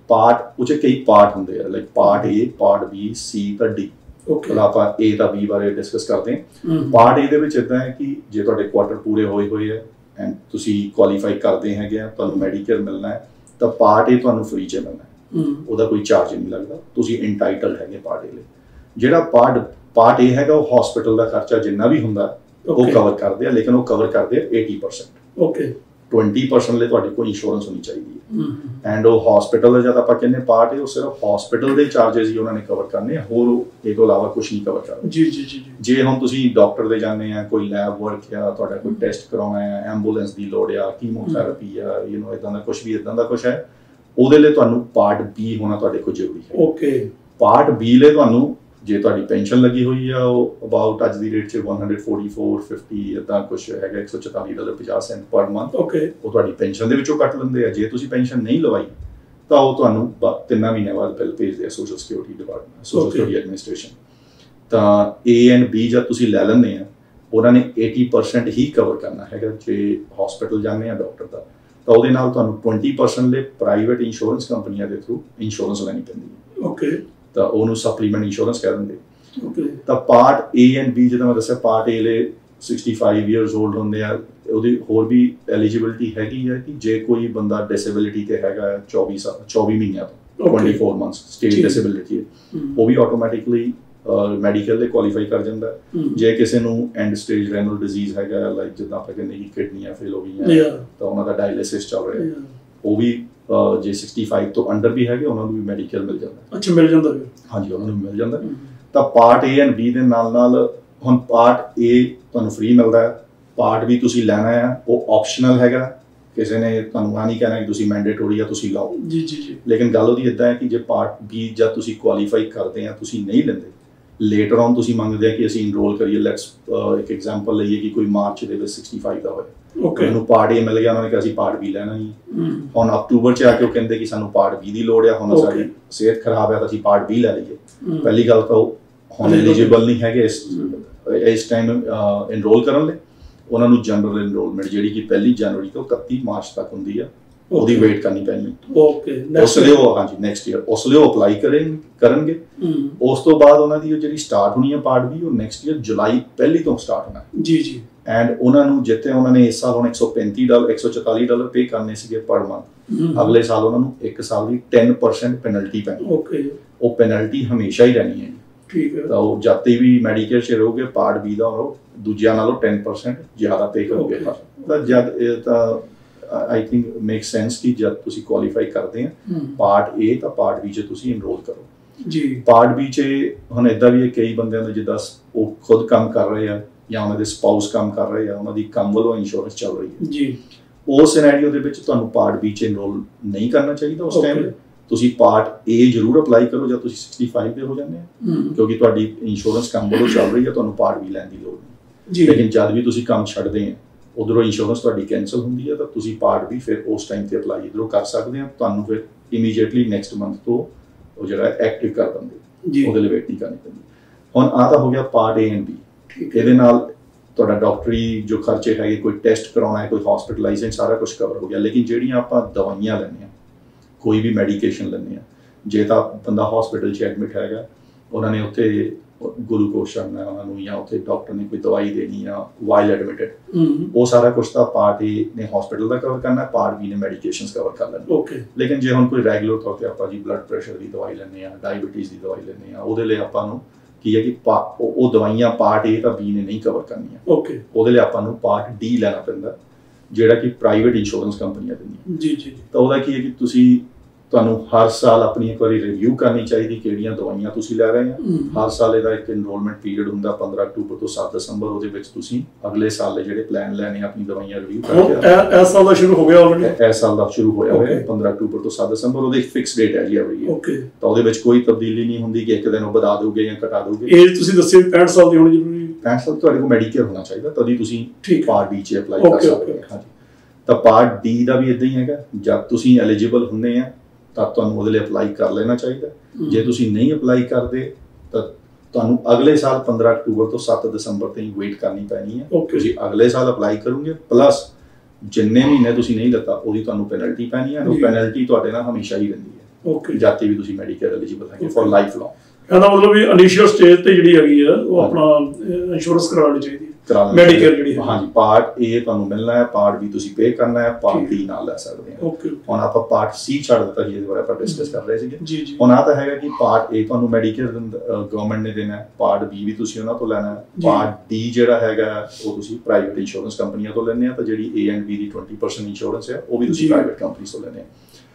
'ਚ ਕਈ ਪਾਰਟ ਹੁੰਦੇ ਆ, like part A, part B, C ਤਾਂ D। ਆਪਾਂ A ਤਾਂ B ਬਾਰੇ ਡਿਸਕਸ ਕਰਦੇ ਹਾਂ। ਪਾਰਟ A ਦੇ ਵਿੱਚ ਇੱਦਾਂ ਹੈ ਕਿ ਜੇ ਤੁਹਾਡੇ ਕੁਆਟਰ ਪੂਰੇ ਹੋਏ ਹੈ ਐਂਡ ਤੁਸੀਂ ਕੁਆਲੀਫਾਈ ਕਰਦੇ ਹੈਗੇ ਆ, ਤੁਹਾਨੂੰ ਮੈਡੀਕੇਅਰ ਮਿਲਣਾ ਹੈ, ਤਾਂ ਪਾਰਟ A ਤੁਹਾਨੂੰ ਫ੍ਰੀ 'ਚ ਮਿਲਣਾ ਹੈ, ਉਹਦਾ ਕੋਈ ਚਾਰਜ ਨਹੀਂ ਲੱਗਦਾ, ਤੁਸੀਂ ਇੰਟਾਈਟਲਡ ਹੈਗੇ ਪਾਰਟ A ਲਈ। ਜਿਹੜਾ ਪਾਰਟ A ਹੈਗਾ ਉਹ ਹਸਪੀਟਲ ਦਾ ਖਰਚਾ ਜਿੰਨਾ ਵੀ ਹੁੰਦਾ ਉਹ ਕਵਰ ਕਰਦੇ ਆ, ਲੇਕਿਨ ਉਹ ਕਵਰ ਕਰਦੇ ਆ 80%। 20% ਲਈ ਤੁਹਾਡੇ ਕੋਲ ਇੰਸ਼ੋਰੈਂਸ ਹੋਣੀ ਚਾਹੀਦੀ ਹੈ। ਐਂਡ ਉਹ ਹਸਪੀਟਲ ਦਾ ਜਦ ਆਪਾਂ ਕਹਿੰਦੇ ਪਾਰਟ A, ਉਹ ਸਿਰਫ ਹਸਪੀਟਲ ਦੇ ਚਾਰजेस ਹੀ ਉਹਨਾਂ ਨੇ ਕਵਰ ਕਰਨੇ ਆ, ਹੋਰ ਇਹ ਤੋਂ ਇਲਾਵਾ ਕੁਝ ਨਹੀਂ ਕਵਰ ਕਰਨਾ। ਜੇ ਹੁਣ ਤੁਸੀਂ ਡਾਕਟਰ ਦੇ ਜਾਂਦੇ ਆ, ਕੋਈ ਲੈਬ ਵਰਕ ਆ, ਤੁਹਾਡਾ ਕੋਈ ਟੈਸਟ ਕਰਾਉਣਾ ਹੈ, ਐਂਬੂਲੈਂਸ ਦੀ ਲੋੜ ਆ, ਕੀਮੋਥੈਰੇਪੀ ਆ, ਇਦਾਂ ਦਾ ਕੁਝ ਵੀ ਇਦਾਂ ਦਾ ਕੁਝ ਹੈ, ਉਹਦੇ ਲਈ ਤੁਹਾਨੂੰ ਪਾਰਟ B ਹੋਣਾ ਤੁਹਾਡੇ ਕੋਲ ਜ਼ਰੂਰੀ ਹੈ। ਪਾਰਟ B ਲਈ ਤੁਹਾਨੂੰ ਜੇ ਤੁਹਾਡੀ ਪੈਨਸ਼ਨ ਲੱਗੀ ਹੋਈ ਆ, ਉਹ ਅਬਾਊਟ ਅੱਜ ਦੀ ਰੇਟ 'ਚ 144.50 ਇੱਦਾਂ ਕੁਛ ਹੈਗਾ, $144.50 ਪਰ ਮੰਥ। ਉਹ ਤੁਹਾਡੀ ਪੈਨਸ਼ਨ ਦੇ ਵਿੱਚੋਂ ਕੱਟ ਲੈਂਦੇ ਆ। ਜੇ ਤੁਸੀਂ ਪੈਨਸ਼ਨ ਨਹੀਂ ਲਵਾਈ ਤਾਂ ਉਹ ਤੁਹਾਨੂੰ 3 ਮਹੀਨਿਆਂ ਬਾਅਦ ਬਿੱਲ ਭੇਜਦੇ ਆ social security department, social security administration. ਤਾਂ A and B ਜਦ ਤੁਸੀਂ ਲੈ ਲੈਂਦੇ ਆ, ਉਹਨਾਂ ਨੇ 80% ਹੀ ਕਵਰ ਕਰਨਾ ਹੈਗਾ। ਜੇ ਹਸਪੀਟਲ ਜਾਂਦੇ ਆ ਡਾਕਟਰ ਦਾ, ਤਾਂ ਉਹਦੇ ਨਾਲ ਤੁਹਾਨੂੰ 20% ਲਈ ਪ੍ਰਾਈਵੇਟ ਇੰਸ਼ੋਰੈਂਸ ਕੰਪਨੀਆਂ ਦੇ ਥਰੂ ਇੰਸ਼ੋਰੈਂਸ ਲੈਣੀ ਪੈਂਦੀ ਹੈ। ਤਾਂ ਉਹਨੂੰ ਸਪਲੀਮੈਂਟ ਇੰਸ਼ੋਰੈਂਸ ਕਹਿ ਦਿੰਦੇ। ਤਾਂ ਪਾਰਟ A and B ਜਿੱਦਾਂ ਮੈਂ ਦੱਸਿਆ, ਪਾਰਟ A ਲਈ 65 years old ਹੁੰਦੇ ਆ, ਉਹਦੀ ਹੋਰ ਵੀ ਐਲੀਜੀਬਿਲਿਟੀ ਹੈਗੀ ਹੈ ਕਿ ਜੇ ਕੋਈ ਬੰਦਾ ਡਿਸੇਬਿਲਿਟੀ ਤੇ ਹੈਗਾ 24 ਮਹੀਨਿਆਂ ਤੋਂ 24 months ਸਟੇਟ ਡਿਸੇਬਿਲਿਟੀ ਹੈ, ਉਹ ਵੀ ਆਟੋਮੈਟਿਕਲੀ ਮੈਡੀਕਲ ਲਈ ਕੁਆਲੀਫਾਈ ਕਰ ਜਾਂਦਾ। ਜੇ ਕਿਸੇ ਨੂੰ ਐਂਡ ਸਟੇਜ ਰੈਨਲ ਡਿਜ਼ੀਜ਼ ਹੈਗਾ, ਲਾਈਕ ਜਿੱਦਾਂ ਆਪਾਂ ਕਹਿੰਦੇ ਕਿ ਕਿਡਨੀਆਂ ਫੇਲ ਹੋ ਗਈਆਂ ਤਾਂ ਉਹਨਾਂ ਦਾ ਡਾਇਲਿਸਿਸ ਚੱਲ ਰਿਹਾ, ਉਹ ਵੀ ਜੇ 65 ਤੋਂ ਅੰਡਰ ਵੀ ਹੈਗੇ ਉਹਨਾਂ ਨੂੰ ਵੀ ਮੈਡੀਕਲ ਮਿਲ ਜਾਂਦਾ। ਮਿਲ ਜਾਂਦਾ ਹਾਂਜੀ, ਉਹਨਾਂ ਨੂੰ ਮਿਲ ਜਾਂਦਾ। ਤਾਂ ਪਾਰਟ A and B ਦੇ ਨਾਲ ਹੁਣ ਪਾਰਟ A ਤੁਹਾਨੂੰ ਫ੍ਰੀ ਮਿਲਦਾ ਹੈ, ਪਾਰਟ B ਤੁਸੀਂ ਲੈਣਾ ਹੈ, ਉਹ ਆਪਸ਼ਨਲ ਹੈਗਾ। ਕਿਸੇ ਨੇ ਤੁਹਾਨੂੰ ਆ ਨਹੀਂ ਕਹਿਣਾ ਕਿ ਤੁਸੀਂ ਮੈਂਡੇਟਰੀ ਆ ਤੁਸੀਂ ਲਾਓ ਜੀ। ਲੇਕਿਨ ਗੱਲ ਉਹਦੀ ਇੱਦਾਂ ਹੈ ਕਿ ਜੇ ਪਾਰਟ B ਜਦ ਤੁਸੀਂ ਕੁਆਲੀਫਾਈ ਕਰਦੇ ਆ, ਤੁਸੀਂ ਨਹੀਂ ਲੈਂਦੇ, ਲੇਟਰ ਔਨ ਤੁਸੀਂ ਮੰਗਦੇ ਆ ਕਿ ਅਸੀਂ ਇਨਰੋਲ ਕਰੀਏ। ਲੈਟਸ ਇੱਕ ਐਗਜ਼ਾਮਪਲ ਲਈਏ ਕਿ ਕੋਈ ਮਾਰਚ ਦੇ ਵਿੱਚ 65 ਦਾ ਹੋਇਆ, ਉਹਨੂੰ ਪਾਰਟ A ਮਿਲ ਗਿਆ, ਉਹਨਾਂ ਨੇ ਕਿਹਾ ਅਸੀਂ ਪਾਰਟ B ਲੈਣਾ ਨਹੀਂ। ਹੁਣ ਅਕਤੂਬਰ 'ਚ ਆ ਕੇ ਉਹ ਕਹਿੰਦੇ ਕਿ ਸਾਨੂੰ ਪਾਰਟ B ਦੀ ਲੋੜ ਆ, ਹੁਣ ਸਾਡੀ ਸਿਹਤ ਖਰਾਬ ਹੈ ਤਾਂ ਅਸੀਂ ਪਾਰਟ B ਲੈ ਲਈਏ। ਪਹਿਲੀ ਗੱਲ ਤਾਂ ਉਹ ਹੁਣ ਐਲੀਜੀਬਲ ਨਹੀਂ ਹੈਗੇ ਇਸ ਟਾਈਮ ਇਨਰੋਲ ਕਰਨ ਲਈ। ਉਹਨਾਂ ਨੂੰ ਜਨਰਲ ਇਨਰੋਲਮੈਂਟ ਜਿਹੜੀ ਕਿ 1 ਜਨਵਰੀ ਤੋਂ 31 ਮਾਰਚ ਤੱਕ ਹੁੰਦੀ ਆ, ਉਹਦੀ ਵੇਟ ਕਰਨੀ ਪੈਣੀ। ਉਸ ਲਈ ਉਹ ਨੈਕਸਟ ਈਅਰ ਉਸ ਲਈ ਉਹ ਅਪਲਾਈ ਕਰਨਗੇ। ਉਸ ਤੋਂ ਬਾਅਦ ਉਹਨਾਂ ਦੀ ਜਿਹੜੀ ਸਟਾਰਟ ਹੋਣੀ ਹੈ ਪਾਰਟ B, ਉਹ ਨੈਕਸਟ ਈਅਰ ਜੁਲਾਈ 1 ਤੋਂ ਸਟਾਰਟ ਹੋਣਾ ਜੀ। ਐਂਡ ਉਹਨਾਂ ਨੂੰ ਜਿੱਥੇ ਉਹਨਾਂ ਨੇ ਇਸ ਸਾਲ ਹੁਣ $144 ਪੇ ਕਰਨੇ ਸੀਗੇ ਪਰ ਮੰਥ, ਅਗਲੇ ਸਾਲ ਉਹਨਾਂ ਨੂੰ 1 ਸਾਲ ਦੀ 10% ਪੈਨਲਟੀ ਪੈਣੀ। ਉਹ ਪੈਨਲਟੀ ਹਮੇਸ਼ਾ ਹੀ ਰਹਿਣੀ ਹੈ। ਤਾਂ ਉਹ ਜਦ ਵੀ ਮੈਡੀਕੇਅਰ 'ਚ ਰਹੋਗੇ, ਪਾਰਟ B ਦਾ ਉਹ ਦੂਜਿਆਂ ਨਾਲੋਂ 10% ਜ਼ਿਆਦਾ ਪੇ ਕਰੋਗੇ। ਤਾਂ ਜਦ ਇਹ ਤਾਂ ਆਈ ਥਿੰਕ ਮੇਕ ਸੈਂਸ ਕਿ ਜਦ ਤੁਸੀਂ ਕੁਆਲੀਫਾਈ ਕਰਦੇ ਆ ਪਾਰਟ A ਤਾਂ ਪਾਰਟ B 'ਚ ਤੁਸੀਂ ਇਨਰੋਲ ਕਰੋ ਜੀ। ਪਾਰਟ B 'ਚ ਹੁਣ ਇੱਦਾਂ ਵੀ ਕਈ ਬੰਦਿਆਂ ਦੇ ਜਿੱਦਾਂ ਉਹ ਖੁਦ ਕੰਮ ਕਰ ਰਹੇ ਆ ਜਾਂ ਉਹਨਾਂ ਦੇ ਸਪਾਊਸ ਕੰਮ ਕਰ ਰਹੇ ਆ, ਉਹਨਾਂ ਦੀ ਕੰਮ ਵੱਲੋਂ ਇੰਸ਼ੋਰੈਂਸ ਚੱਲ ਰਹੀ ਹੈ ਜੀ। ਉਸ ਸਿਨੈਰੀਓ ਦੇ ਵਿੱਚ ਤੁਹਾਨੂੰ ਪਾਰਟ B 'ਚ ਇਨਰੋਲ ਨਹੀਂ ਕਰਨਾ ਚਾਹੀਦਾ। ਉਸ ਟਾਈਮ ਤੁਸੀਂ ਪਾਰਟ A ਜ਼ਰੂਰ ਅਪਲਾਈ ਕਰੋ ਜਦ ਤੁਸੀਂ 65 ਦੇ ਹੋ ਜਾਂਦੇ ਆ, ਕਿਉਂਕਿ ਤੁਹਾਡੀ ਇੰਸ਼ੋਰੈਂਸ ਕੰਮ ਵੱਲੋਂ ਚੱਲ ਰਹੀ ਹੈ, ਤੁਹਾਨੂੰ ਪਾਰਟ B ਲੈਣ ਦੀ ਲੋੜ ਨਹੀਂ। ਲੇਕਿਨ ਜਦ ਵੀ ਤੁਸੀਂ ਕੰਮ ਛੱਡਦੇ ਆ, ਉਧਰੋਂ ਇੰਸ਼ੋਰੈਂਸ ਤੁਹਾਡੀ ਕੈਂਸਲ ਹੁੰਦੀ ਹੈ, ਤਾਂ ਤੁਸੀਂ ਪਾਰਟ B ਫਿਰ ਉਸ ਟਾਈਮ ਤੇ ਅਪਲਾਈ ਇੱਧਰੋਂ ਕਰ ਸਕਦੇ ਆ। ਤੁਹਾਨੂੰ ਫਿਰ ਇਮੀਡੀਏਟਲੀ ਨੈਕਸਟ ਮੰਥ ਤੋਂ ਉਹ ਜਿਹੜਾ ਐਕਟਿਵ ਕਰ ਦਿੰਦੇ, ਉਹਦੇ ਲਈ ਵੇਟ ਨਹੀਂ ਕਰਨੀ ਪੈਂਦੀ। ਹੁਣ ਆਹ ਤਾਂ ਹੋ ਗਿਆ ਪਾਰਟ A and B। ਇਹਦੇ ਨਾਲ ਤੁਹਾਡਾ ਡਾਕਟਰੀ ਜੋ ਖਰਚੇ ਹੈਗੇ, ਕੋਈ ਟੈਸਟ ਕਰਾਉਣਾ ਹੈ, ਕੋਈ ਹਸਪੀਟਲਾਈਜ਼ੇਸ਼ਨ, ਸਾਰਾ ਕੁਝ ਕਵਰ ਹੋ ਗਿਆ। ਲੇਕਿਨ ਜਿਹੜੀਆਂ ਆਪਾਂ ਦਵਾਈਆਂ ਲੈਂਦੇ ਹਾਂ, ਕੋਈ ਵੀ ਮੈਡੀਕੇਸ਼ਨ ਲੈਂਦੇ ਹਾਂ, ਜੇ ਤਾਂ ਬੰਦਾ ਹਸਪੀਟਲ 'ਚ ਐਡਮਿਟ ਹੈਗਾ, ਉਹਨਾਂ ਨੇ ਉੱਥੇ ਗਲੂਕੋਜ਼ ਚੜ੍ਹਨਾ ਉਹਨਾਂ ਨੂੰ, ਜਾਂ ਉੱਥੇ ਡਾਕਟਰ ਨੇ ਕੋਈ ਦਵਾਈ ਦੇਣੀ ਆ ਵਾਈਲ ਐਡਮਿਟਡ, ਉਹ ਸਾਰਾ ਕੁਝ ਤਾਂ ਪਾਰਟ A ਨੇ ਹਸਪੀਟਲ ਦਾ ਕਵਰ ਕਰਨਾ, ਪਾਰਟ B ਨੇ ਮੈਡੀਕੇਸ਼ਨਸ ਕਵਰ ਕਰ ਲੈਣਾ। ਲੇਕਿਨ ਜੇ ਹੁਣ ਕੋਈ ਰੈਗੂਲਰ ਤੌਰ ਤੇ ਆਪਾਂ ਜੀ ਬਲੱਡ ਪ੍ਰੈਸ਼ਰ ਦੀ ਦਵਾਈ ਲੈਂਦੇ ਆ, ਡਾਇਬੀਟੀਜ਼ ਦੀ ਦਵਾਈ ਲੈਂਦੇ ਆ, ਉਹਦੇ ਲਈ ਆਪਾਂ ਨੂੰ ਕੀ ਹੈ ਕਿ ਉਹ ਦਵਾਈਆਂ ਪਾਰਟ A ਤਾਂ B ਨੇ ਨਹੀਂ ਕਵਰ ਕਰਨੀਆਂ। ਉਹਦੇ ਲਈ ਆਪਾਂ ਨੂੰ ਪਾਰਟ D ਲੈਣਾ ਪੈਂਦਾ, ਜਿਹੜਾ ਕਿ ਪ੍ਰਾਈਵੇਟ ਇੰਸ਼ੋਰੈਂਸ ਕੰਪਨੀਆਂ ਦਿੰਦੀਆਂ ਜੀ। ਤਾਂ ਉਹਦਾ ਕੀ ਹੈ ਕਿ ਤੁਹਾਨੂੰ ਹਰ ਸਾਲ ਆਪਣੀ ਇੱਕ ਵਾਰੀ ਰਿਵਿਊ ਕਰਨੀ ਚਾਹੀਦੀ ਕਿਹੜੀਆਂ ਦਵਾਈਆਂ ਤੁਸੀਂ ਲੈ ਰਹੇ ਆ। ਹਰ ਸਾਲ ਇਹਦਾ ਇੱਕ ਇਨਰੋਲਮੈਂਟ ਪੀਰੀਅਡ ਹੁੰਦਾ 15 ਅਕਤੂਬਰ ਤੋਂ 7 ਦਸੰਬਰ। ਉਹਦੇ ਵਿੱਚ ਤੁਸੀਂ ਅਗਲੇ ਸਾਲ ਦੇ ਜਿਹੜੇ ਪਲਾਨ ਲੈਣੇ ਆ, ਆਪਣੀ ਦਵਾਈਆਂ ਰਿਵਿਊ ਕਰਕੇ। ਇਸ ਸਾਲ ਦਾ ਸ਼ੁਰੂ ਹੋ ਗਿਆ ਆਲਰੇਡੀ? ਇਸ ਸਾਲ ਦਾ ਸ਼ੁਰੂ ਹੋਇਆ ਹੋਇਆ 15 ਅਕਤੂਬਰ ਤੋਂ 7 ਦਸੰਬਰ। ਉਹਦੀ ਇੱਕ ਫਿਕਸ ਡੇਟ ਹੈ ਜੀ ਐਵਰੀ ਈਅਰ। ਤਾਂ ਉਹਦੇ ਵਿੱਚ ਕੋਈ ਤਬਦੀਲੀ ਨਹੀਂ ਹੁੰਦੀ ਕਿ ਇੱਕ ਦਿਨ ਉਹ ਵਧਾ ਦੋਗੇ ਜਾਂ ਘਟਾ ਦੋਗੇ। ਏਜ ਤੁਸੀਂ ਦੱਸਿਆ 65 ਸਾਲ ਦੀ ਹੋਣੀ ਜ਼ਰੂਰੀ? 65 ਸਾਲ ਤੁਹਾਡੇ ਕੋਲ ਮੈਡੀਕੇਅਰ ਹੋਣਾ ਚਾਹੀਦਾ, ਤਦੀ ਤੁਸੀਂ ਪਾਰਟ D 'ਚ ਅਪਲਾਈ ਕਰ ਸਕਦੇ ਹੋ। ਹਾਂਜੀ, ਤਾਂ ਪਾਰਟ D ਦਾ ਵੀ ਇਦਾਂ ਹੀ ਹੈਗਾ। ਜਦ ਤੁਸੀਂ ਐਲੀਜੀਬਲ ਹੁੰਦੇ ਆ ਤਾਂ ਤੁਹਾਨੂੰ ਉਹਦੇ ਲਈ ਅਪਲਾਈ ਕਰ ਲੈਣਾ ਚਾਹੀਦਾ। ਜੇ ਤੁਸੀਂ ਨਹੀਂ ਅਪਲਾਈ ਕਰਦੇ ਤਾਂ ਤੁਹਾਨੂੰ ਅਗਲੇ ਸਾਲ 15 ਅਕਤੂਬਰ ਤੋਂ 7 ਦਸੰਬਰ ਤਾਈਂ ਵੇਟ ਕਰਨੀ ਪੈਣੀ ਹੈ। ਤੁਸੀਂ ਅਗਲੇ ਸਾਲ ਅਪਲਾਈ ਕਰੋਗੇ ਪਲੱਸ ਜਿੰਨੇ ਮਹੀਨੇ ਤੁਸੀਂ ਨਹੀਂ ਲੱਤਾ ਉਹਦੀ ਤੁਹਾਨੂੰ ਪੈਨਲਟੀ ਪੈਣੀ ਹੈ। ਉਹ ਪੈਨਲਟੀ ਤੁਹਾਡੇ ਨਾਲ ਹਮੇਸ਼ਾ ਹੀ ਰਹਿੰਦੀ ਹੈ ਜਾਤੀ ਵੀ ਤੁਸੀਂ ਮੈਡੀਕੇਅਰ ਐਲੀਜੀਬਲ ਹੈਗੇ ਫॉर ਲਾਈਫ ਲੌਂਗ। ਇਹਦਾ ਮਤਲਬ ਵੀ ਇਨੀਸ਼ੀਅਲ ਸਟੇਜ ਤੇ ਜਿਹੜੀ ਹੈਗੀ ਆ ਉਹ ਆਪਣਾ ਇੰਸ਼ੋਰੈਂਸ ਕਰਾਉਣੀ ਚਾਹੀਦੀ ਹੈ ਮੈਡੀਕੇਅਰ ਜਿਹੜੀ। ਹਾਂਜੀ, ਪਾਰਟ ਏ ਤੁਹਾਨੂੰ ਮਿਲਣਾ ਹੈ, ਪਾਰਟ ਬੀ ਤੁਸੀਂ ਪੇ ਕਰਨਾ ਹੈ, ਪਾਰਟ ਡੀ ਨਾਲ ਲੈ ਸਕਦੇ ਹਾਂ। ਹੁਣ ਆਪਾਂ ਪਾਰਟ ਸੀ ਛੱਡ ਦਿੱਤਾ ਜੀ, ਇਹਦੇ ਬਾਰੇ ਆਪਾਂ ਡਿਸਕਸ ਕਰ ਰਹੇ ਸੀਗੇ। ਹੁਣ ਆ ਤਾਂ ਹੈਗਾ ਕਿ ਪਾਰਟ ਏ ਤੁਹਾਨੂੰ ਮੈਡੀਕੇਅਰ ਗਵਰਨਮੈਂਟ ਨੇ ਦੇਣਾ ਹੈ, ਪਾਰਟ ਬੀ ਵੀ ਤੁਸੀਂ ਉਹਨਾਂ ਤੋਂ ਲੈਣਾ ਹੈ, ਪਾਰਟ ਡੀ ਜਿਹੜਾ ਹੈਗਾ ਉਹ ਤੁਸੀਂ ਪ੍ਰਾਈਵੇਟ ਇੰਸ਼ੋਰੈਂਸ ਕੰਪਨੀਆਂ ਤੋਂ ਲੈਣੇ ਆ, ਤਾਂ ਜਿਹੜੀ ਏ ਐਂਡ ਬੀ ਦੀ 20% ਇੰਸ਼ੋਰੈਂਸ ਹੈ ਉਹ ਵੀ ਤੁਸੀਂ ਪ੍ਰਾਈਵੇਟ ਕੰਪਨੀ ਤੋਂ ਲੈਣੇ ਆ।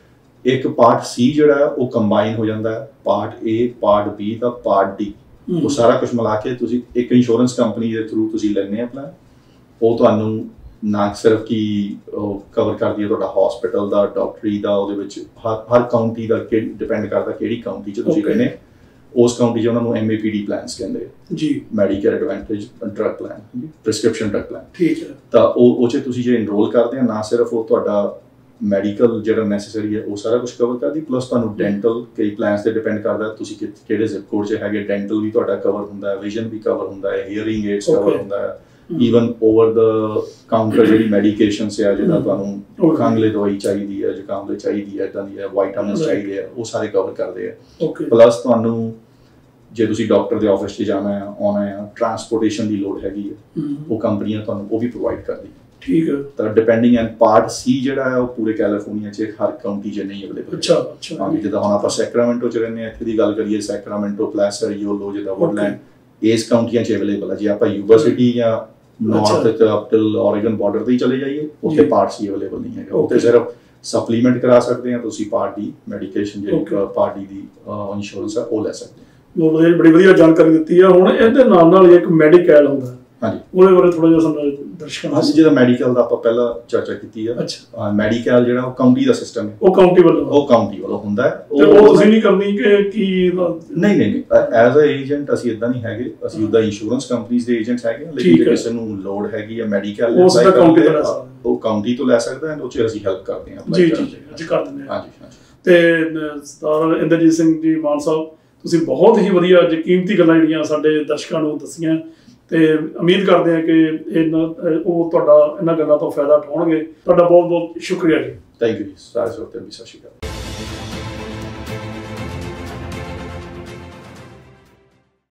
ਇੱਕ ਪਾਰਟ ਸੀ ਜਿਹੜਾ ਉਹ ਕੰਬਾਈਨ ਹੋ ਜਾਂਦਾ ਹੈ, ਪਾਰਟ ਏ, ਪਾਰਟ ਬੀ ਦਾ ਪਾਰਟ ਡੀ, ਉਹ ਸਾਰਾ ਕੁਝ ਮਿਲਾ ਕੇ ਤੁਸੀਂ ਇੱਕ ਇੰਸ਼ੋਰੈਂਸ ਕੰਪਨੀ ਦੇ ਥਰੂ ਤੁਸੀਂ ਲੈਣੇ ਆ ਪਲਾਨ। ਉਹ ਤੁਹਾਨੂੰ ਨਾ ਸਿਰਫ ਕਿ ਉਹ ਕਵਰ ਕਰਦੀ ਹੈ ਤੁਹਾਡਾ ਹਸਪੀਟਲ ਦਾ, ਡਾਕਟਰੀ ਦਾ, ਉਹਦੇ ਵਿੱਚ ਹਰ ਕਾਉਂਟੀ ਦਾ ਡਿਪੈਂਡ ਕਰਦਾ ਕਿਹੜੀ ਕਾਉਂਟੀ 'ਚ ਤੁਸੀਂ ਲੈਣੇ। ਉਸ ਕਾਉਂਟੀ 'ਚ ਉਹਨਾਂ ਨੂੰ MAPD ਪਲਾਨਸ ਕਹਿੰਦੇ ਜੀ, Medicare Advantage drug plan, prescription drug plan. ਠੀਕ ਹੈ, ਤਾਂ ਉਹ 'ਚ ਤੁਸੀਂ ਜੇ ਇਨਰੋਲ ਕਰਦੇ ਆ, ਨਾ ਸਿਰਫ ਉਹ ਤੁਹਾਡਾ ਮੈਡੀਕਲ ਜਿਹੜਾ ਨੈਸੈਸਰੀ ਹੈ ਉਹ ਸਾਰਾ ਕੁਝ ਕਵਰ ਕਰਦੀ, ਪਲੱਸ ਤੁਹਾਨੂੰ ਡੈਂਟਲ ਕਈ ਪਲਾਨਸ ਤੇ ਡਿਪੈਂਡ ਕਰਦਾ ਤੁਸੀਂ ਕਿਹੜੇ ਜ਼ਿਪ ਕੋਡ 'ਚ ਹੈਗੇ, ਡੈਂਟਲ ਵੀ ਤੁਹਾਡਾ ਕਵਰ ਹੁੰਦਾ ਹੈ, ਵਿਜ਼ਨ ਵੀ ਕਵਰ ਹੁੰਦਾ ਹੈ, ਹੀਅਰਿੰਗ ਏਡਸ ਕਵਰ ਹੁੰਦਾ ਹੈ, ਈਵਨ ਓਵਰ ਦਾ ਕਾਊਂਟਰ ਜਿਹੜੀ ਮੈਡੀਕੇਸ਼ਨਸ ਹੈ, ਜਿਹਦਾ ਤੁਹਾਨੂੰ ਖੰਘ ਲਈ ਦਵਾਈ ਚਾਹੀਦੀ ਹੈ, ਜ਼ੁਕਾਮ ਲਈ ਚਾਹੀਦੀ ਹੈ, ਇੱਦਾਂ ਦੀ ਹੈ, ਵਾਈਟਾਮਿਨਸ ਚਾਹੀਦੇ ਆ, ਉਹ ਸਾਰੇ ਕਵਰ ਕਰਦੇ ਆ। ਪਲੱਸ ਤੁਹਾਨੂੰ ਜੇ ਤੁਸੀਂ ਡਾਕਟਰ ਦੇ ਆਫਿਸ 'ਚ ਜਾਣਾ ਹੈ, ਆਉਣਾ ਹੈ, ਟਰਾਂਸਪੋਰਟੇਸ਼ਨ ਦੀ ਲੋੜ ਹੈਗੀ ਹੈ, ਉਹ ਕੰਪਨੀਆਂ ਤੁਹਾਨੂੰ ਉਹ ਵੀ ਪ੍ਰੋਵਾਈਡ ਕਰਦੀ। ਠੀਕ ਹੈ, ਤਾਂ ਡਿਪੈਂਡਿੰਗ ਐਂਡ ਪਾਰਟ ਸੀ ਜਿਹੜਾ ਹੈ ਉਹ ਪੂਰੇ ਕੈਲੀਫੋਰਨੀਆ 'ਚ ਹਰ ਕਾਉਂਟੀ 'ਚ ਨਹੀਂ ਅਵੇਲੇਬਲ। ਹਾਂਜੀ, ਜਿੱਦਾਂ ਹੁਣ ਆਪਾਂ ਸੈਕਰਾਮੈਂਟੋ 'ਚ ਰਹਿੰਦੇ ਹਾਂ, ਇੱਥੇ ਦੀ ਗੱਲ ਕਰੀਏ, ਸੈਕਰਾਮੈਂਟੋ, ਪਲੈਸਰ, ਯੋਲੋ, ਜਿੱਦਾਂ ਵੁਡਲੈਂਡ, ਇਸ ਕਾਉਂਟੀਆਂ 'ਚ ਅਵੇਲੇਬਲ ਹੈ। ਜੇ ਆਪਾਂ ਯੂਬਾ ਸਿਟੀ ਜਾਂ north up till Oregon border ਤੇ ਹੀ ਚਲੇ ਜਾਈਏ, ਉੱਥੇ ਪਾਰਟ ਸੀ ਅਵੇਲੇਬਲ ਨਹੀਂ ਹੈਗਾ। ਉੱਥੇ ਸਿਰਫ ਸਪਲੀਮੈਂਟ ਕਰਾ ਸਕਦੇ ਆ ਤੁਸੀਂ, ਪਾਰਟ ਡੀ ਮੈਡੀਕੇਸ਼ਨ ਜਿਹੜੀ ਪਾਰਟ ਡੀ ਦੀ ਇੰਸ਼ੋਰੈਂਸ ਹੈ ਉਹ ਲੈ ਸਕਦੇ ਆ। ਬੜੀ ਵਧੀਆ ਜਾਣਕਾਰੀ ਦਿੱਤੀ ਆ। ਹੁਣ ਇਹਦੇ ਨਾਲ ਇੱਕ ਮੈਡੀਕੈਲ ਹੁੰਦਾ, ਹਾਂਜੀ, ਉਹਦੇ ਬਾਰੇ ਥੋੜਾ ਜਿਹਾ ਸਾਨੂੰ ਦਰਸ਼ਕਾਂ ਨੂੰ। ਜਿਹਦਾ ਮੈਡੀਕਲ ਦਾ ਆਪਾਂ ਪਹਿਲਾਂ ਚਰਚਾ ਕੀਤੀ ਆ, ਮੈਡੀਕਲ ਜਿਹੜਾ ਉਹ ਕਾਉਂਟੀ ਦਾ ਸਿਸਟਮ ਹੈ, ਉਹ ਕਾਉਂਟੀ ਵੱਲੋਂ ਹੁੰਦਾ ਹੈ। ਉਹ ਤੁਸੀਂ ਨਹੀਂ ਕਰਨੀ ਕਿ ਕੀ? ਨਹੀਂ, ਐਜ਼ ਅ ਏਜੰਟ ਅਸੀਂ ਇਦਾਂ ਨਹੀਂ ਹੈਗੇ, ਅਸੀਂ ਉਹਦਾ ਇੰਸ਼ੋਰੈਂਸ ਕੰਪਨੀਜ਼ ਦੇ ਏਜੰਟਸ ਹੈਗੇ, ਲੇਕਿਨ ਜੇ ਕਿਸੇ ਨੂੰ ਲੋੜ ਹੈਗੀ ਆ ਮੈਡੀਕਲ, ਉਹ ਕਾਉਂਟੀ ਤੋਂ ਲੈ ਸਕਦਾ ਹੈ, ਉਹ 'ਚ ਅਸੀਂ ਹੈਲਪ ਕਰਦੇ ਹਾਂ। ਜੀ ਕਰ ਦਿੰਦੇ ਹਾਂ। ਹਾਂਜੀ, ਤੇ ਸਰਦਾਰ ਇੰਦਰਜੀਤ ਸਿੰਘ ਜੀ ਮਾਨ ਸਾਹਿਬ, ਤੁਸੀਂ ਬਹੁਤ ਹੀ ਵਧੀਆ ਕੀਮਤੀ ਗੱਲਾਂ ਜਿਹੜੀਆਂ ਸਾਡੇ ਦਰਸ਼ਕਾਂ ਨੂੰ ਦੱਸੀਆਂ, ਤੇ ਉਮੀਦ ਕਰਦੇ ਹਾਂ ਕਿ ਉਹ ਤੁਹਾਡਾ ਇਹਨਾਂ ਗੱਲਾਂ ਤੋਂ ਫਾਇਦਾ ਉਠਾਉਣਗੇ। ਤੁਹਾਡਾ ਬਹੁਤ ਬਹੁਤ ਸ਼ੁਕਰੀਆ ਜੀ। ਥੈਂਕ ਯੂ ਜੀ। ਸਾਰੇ ਸਰੋਤਿਆਂ ਨੂੰ ਸਤਿ ਸ਼੍ਰੀ ਅਕਾਲ।